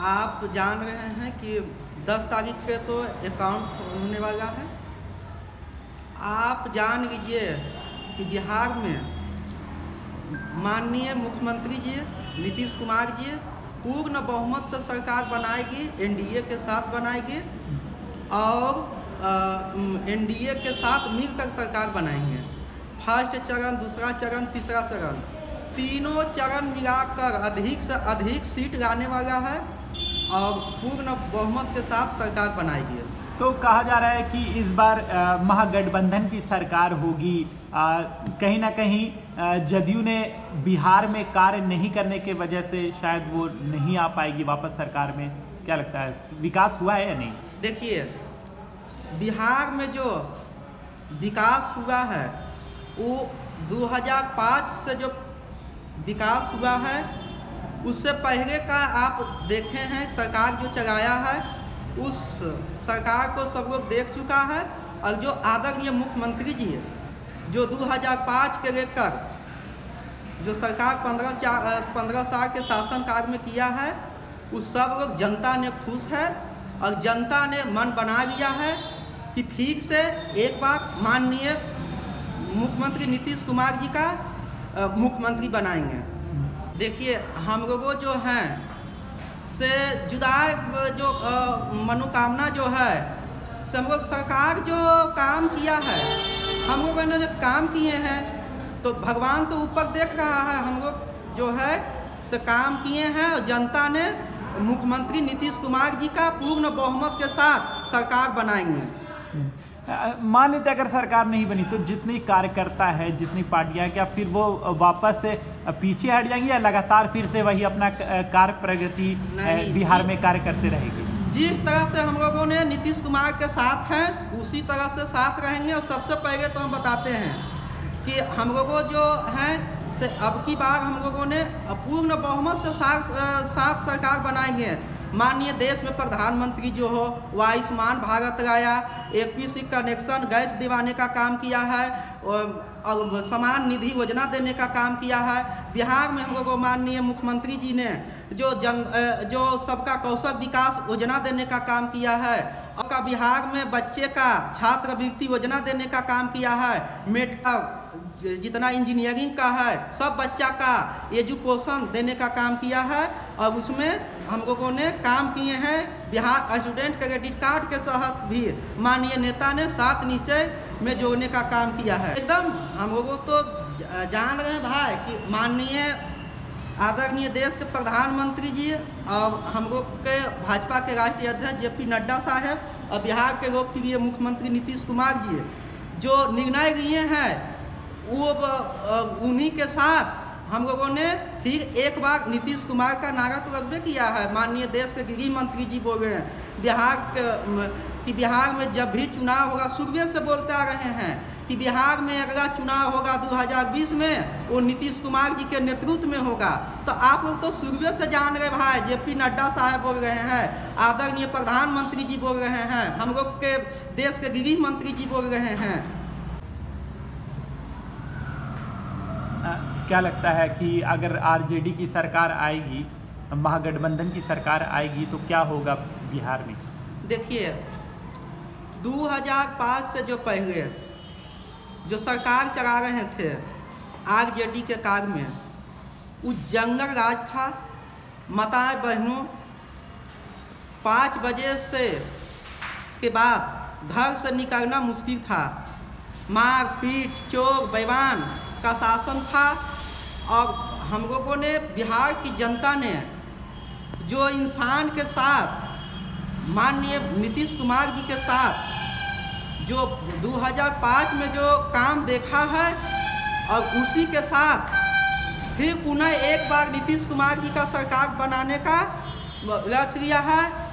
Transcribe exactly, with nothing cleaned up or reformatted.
आप जान रहे हैं कि दस तारीख पे तो अकाउंट होने वाला है। आप जान लीजिए कि बिहार में माननीय मुख्यमंत्री जी नीतीश कुमार जी पूर्ण बहुमत से सरकार बनाएगी, एनडीए के साथ बनाएगी और एनडीए के साथ मिलकर सरकार बनाएंगे। फर्स्ट चरण, दूसरा चरण, तीसरा चरण, तीनों चरण मिलाकर अधिक से अधिक सीट लाने वाला है और पूर्ण बहुमत के साथ सरकार बनाएगी। तो कहा जा रहा है कि इस बार महागठबंधन की सरकार होगी। आ, कहीं ना कहीं जदयू ने बिहार में कार्य नहीं करने के वजह से शायद वो नहीं आ पाएगी वापस सरकार में। क्या लगता है, विकास हुआ है या नहीं? देखिए, बिहार में जो विकास हुआ है वो दो हज़ार पाँच से जो विकास हुआ है उससे पहले का आप देखे हैं। सरकार जो चलाया है उस सरकार को सब लोग देख चुका है और जो आदरणीय मुख्यमंत्री जी जो दो हज़ार पाँच के लेकर जो सरकार पंद्रह पंद्रह साल के शासनकाल में किया है उस सब लोग जनता ने खुश है और जनता ने मन बना लिया है कि फिर से एक बार माननीय मुख्यमंत्री नीतीश कुमार जी का मुख्यमंत्री बनाएंगे। देखिए, हम लोगों जो हैं से जुदाई जो मनोकामना जो है से हम लोग सरकार जो काम किया है, हम लोगों ने काम किए हैं तो भगवान तो ऊपर देख रहा है। हम लोग जो है से काम किए हैं और जनता ने मुख्यमंत्री नीतीश कुमार जी का पूर्ण बहुमत के साथ सरकार बनाएंगे। मान लेते अगर सरकार नहीं बनी तो जितनी कार्यकर्ता है, जितनी पार्टियां, क्या फिर वो वापस से पीछे हट जाएंगी या लगातार फिर से वही अपना कार्य प्रगति बिहार में कार्य करते रहेगी? जिस तरह से हम लोगों ने नीतीश कुमार के साथ हैं उसी तरह से साथ रहेंगे। और सबसे पहले तो हम बताते हैं कि हम लोगों जो हैं से अब की बार हम लोगों ने पूर्ण बहुमत से साथ साथ सरकार बनाएंगे। माननीय देश में प्रधानमंत्री जो हो वो आयुष्मान भारत लाया, एक पी सी कनेक्शन गैस दिवाने का काम किया है और समान निधि योजना देने का काम किया है। बिहार में हम लोगों माननीय मुख्यमंत्री जी ने जो जन जो सबका कौशल विकास योजना देने का काम किया है और का बिहार में बच्चे का छात्रवृत्ति योजना देने का काम किया है। मेट का जितना इंजीनियरिंग का है सब बच्चा का एजुकेशन देने का काम किया है और उसमें हम लोगों ने काम किए हैं। बिहार स्टूडेंट क्रेडिट कार्ड के तहत भी माननीय नेता ने सात निश्चय में जोड़ने का काम किया है। एकदम हम लोगों तो जान रहे हैं भाई कि माननीय आदरणीय देश के प्रधानमंत्री जी और हम लोग के भाजपा के राष्ट्रीय अध्यक्ष जे पी नड्डा साहब और बिहार के लोकप्रिय मुख्यमंत्री नीतीश कुमार जी जो निर्णय लिए हैं वो उन्हीं के साथ हम लोगों ने फिर एक बार नीतीश कुमार का नारा तो रखबे किया है। माननीय देश के गृह मंत्री जी बोल रहे हैं बिहार के कि बिहार में जब भी चुनाव होगा, शुरू से बोलते आ रहे हैं कि बिहार में अगला चुनाव होगा दो हज़ार बीस में वो नीतीश कुमार जी के नेतृत्व में होगा। तो आप लोग तो शुरू से जान रहे भाई, जे पी नड्डा साहब बोल रहे हैं, आदरणीय प्रधानमंत्री जी बोल रहे हैं, हम लोग के देश के गृह मंत्री जी बोल रहे हैं। क्या लगता है कि अगर आरजेडी की सरकार आएगी, महागठबंधन की सरकार आएगी तो क्या होगा बिहार में? देखिए, दो हज़ार पाँच से जो पहले जो सरकार चला रहे थे आरजेडी के काल में वो जंगल राज था। माताएं बहनों पाँच बजे से के बाद घर से निकलना मुश्किल था। मार पीट चोर बैवान का शासन था और हम लोगों ने बिहार की जनता ने जो इंसान के साथ माननीय नीतीश कुमार जी के साथ जो दो हज़ार पाँच में जो काम देखा है और उसी के साथ फिर पुनः एक बार नीतीश कुमार जी का सरकार बनाने का लक्ष्य लिया है।